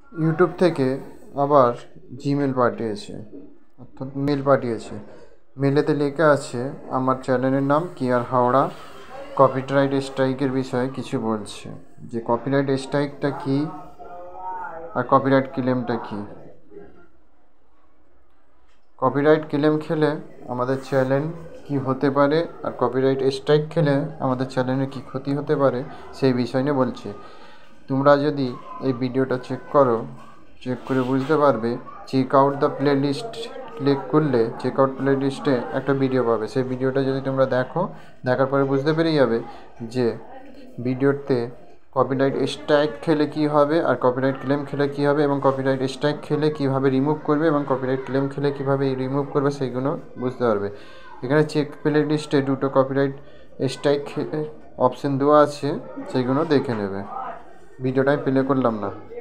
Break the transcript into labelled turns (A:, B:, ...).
A: YouTube থেকে আবার Gmail পাঠিয়েছে, অর্থাৎ মেল পাঠিয়েছে। মেলেতে লেখা আছে আমার চ্যানেলের নাম কেয়ার হাওড়া, কপিরাইট স্ট্রাইকের বিষয়ে কিছু বলছে, যে কপিরাইট স্ট্রাইকটা কী আর কপিরাইট ক্লেমটা কী। কপিরাইট ক্লেম খেলে আমাদের চ্যানেল কি হতে পারে আর কপিরাইট স্ট্রাইক খেলে আমাদের চ্যানেলের কী ক্ষতি হতে পারে সেই বিষয় নিয়ে বলছে। তোমরা যদি এই ভিডিওটা চেক করো, চেক করে বুঝতে পারবে। Check out the play list click করলে চেক আউট প্লে লিস্টে একটা ভিডিও পাবে। সেই ভিডিওটা যদি তোমরা দেখো, দেখার পরে বুঝতে পেরে যাবে যে ভিডিওতে কপিরাইট স্ট্রাইক খেলে কী হবে আর কপিরাইট ক্লেম খেলে কী হবে, এবং কপিরাইট স্ট্রাইক খেলে কীভাবে রিমুভ করবে এবং কপিরাইট ক্লেম খেলে কীভাবে রিমুভ করবে সেইগুলো বুঝতে পারবে। এখানে চেক প্লে লিস্টে দুটো কপিরাইট স্ট্রাইক অপশান দেওয়া আছে, সেইগুলো দেখে নেবে। ভিডিওটা আমি প্লে করলাম না।